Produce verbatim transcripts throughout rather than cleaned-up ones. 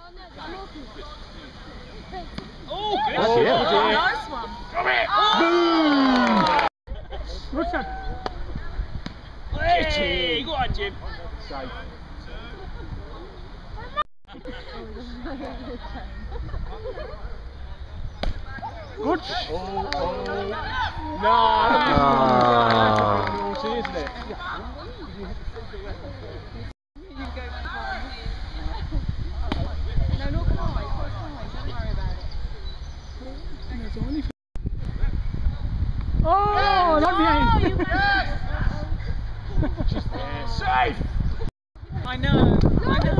Oh, good. Oh, yeah. Oh, nice one. Come here. Oh. Good shot. Hey, go on, Jim. Safe. Good. Oh, oh. No. Oh. Isn't it? No, not quite. Don't worry about it. Oh, not behind. Just there. Safe. I know. I know.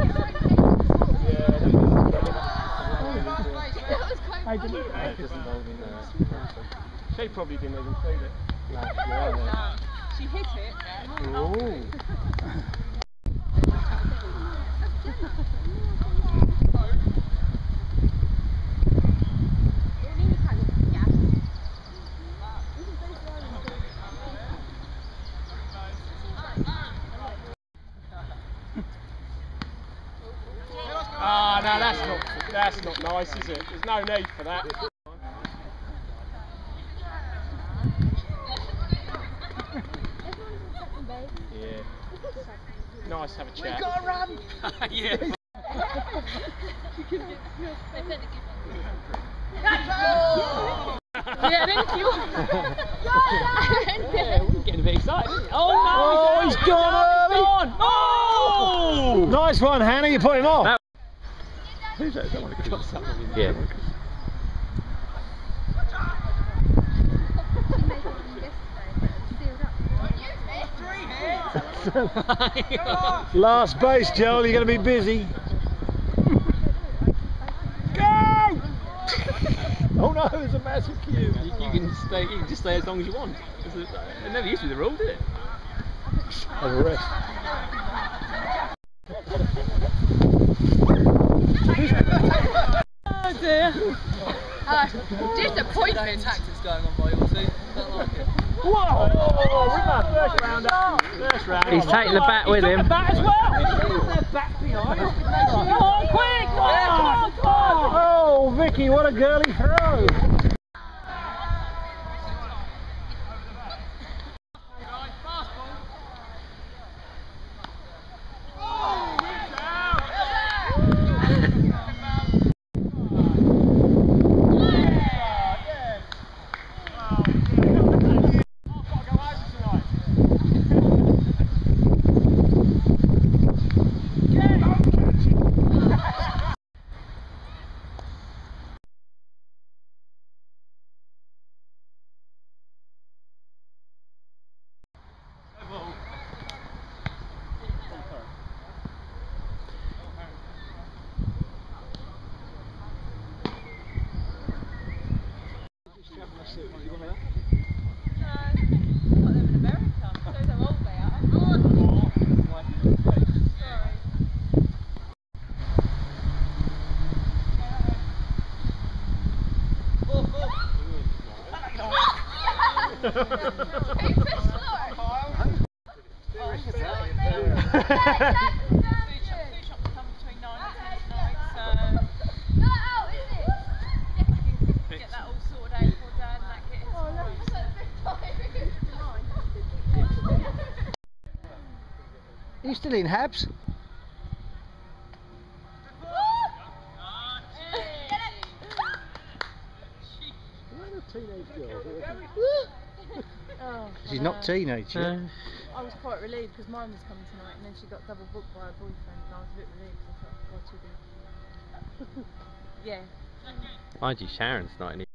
I didn't. It doesn't hold in there. She probably didn't even feel it. No, she hit it. Oh. Ah, no, that's not that's not nice, is it? There's no need for that. Yeah. Nice to have a chat. We gotta run! Yeah. Yeah, thank you. Yeah, we're getting a bit excited. Oh no! Oh, he's gone early! Gone. Oh! Nice one, Hannah. You put him off. That Who's that? Is that one of the Yeah. Last base, Joel. You're going to be busy. Go! Oh no, there's a massive queue. You, you can stay. You can just stay as long as you want. It never used to be the rule, did it? Have a rest. Oh dear. Uh, disappointment. Tactics going on by your team. Don't like it. Whoa! Ripper, first rounder. First rounder. He's taking the bat with him. The bat as well. Back behind. Come on, quick! Come on, come on! Oh, Vicky, what a girly throw! Are you still in, Habs? Oh, She's not teenage yet. Uh, I was quite relieved because mine was coming tonight and then she got double booked by her boyfriend and I was a bit relieved because I thought, what to do? Yeah. Mind you, Sharon's not in